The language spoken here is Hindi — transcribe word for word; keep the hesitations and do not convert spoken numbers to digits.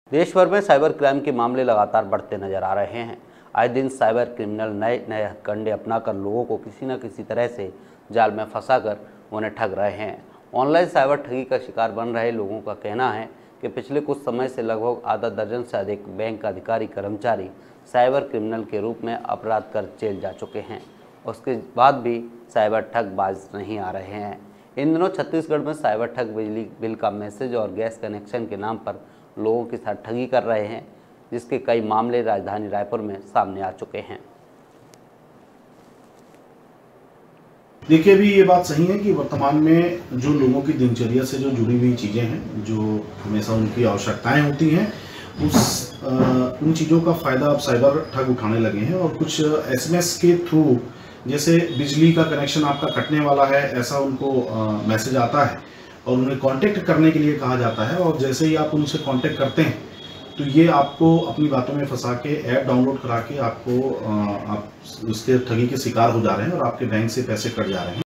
देश भर में साइबर क्राइम के मामले लगातार बढ़ते नजर आ रहे हैं। आए दिन साइबर क्रिमिनल नए नए हथकंडे अपनाकर लोगों को किसी न किसी तरह से जाल में फंसाकर उन्हें ठग रहे हैं। ऑनलाइन साइबर ठगी का शिकार बन रहे लोगों का कहना है कि पिछले कुछ समय से लगभग आधा दर्जन से अधिक बैंक अधिकारी कर्मचारी साइबर क्रिमिनल के रूप में अपराध कर जेल जा चुके हैं। उसके बाद भी साइबर ठग बाज नहीं आ रहे हैं। इन दिनों छत्तीसगढ़ में साइबर ठग बिजली बिल का मैसेज और गैस कनेक्शन के नाम पर लोगों के साथ ठगी कर रहे हैं, जिसके कई मामले राजधानी रायपुर में सामने आ चुके हैं। देखिए, अभी ये बात सही है कि वर्तमान में जो लोगों की दिनचर्या से जो जुड़ी हुई चीज़ें हैं, जो हमेशा उनकी आवश्यकताएं होती हैं, उस आ, उन चीज़ों का फ़ायदा अब साइबर ठग उठाने लगे हैं। और कुछ एसएमएस के थ्रू, जैसे बिजली का कनेक्शन आपका कटने वाला है, ऐसा उनको मैसेज आता है और उन्हें कांटेक्ट करने के लिए कहा जाता है। और जैसे ही आप उनसे कांटेक्ट करते हैं तो ये आपको अपनी बातों में फंसा के ऐप डाउनलोड करा के आपको आप उसके ठगी के शिकार हो जा रहे हैं और आपके बैंक से पैसे कट जा रहे हैं।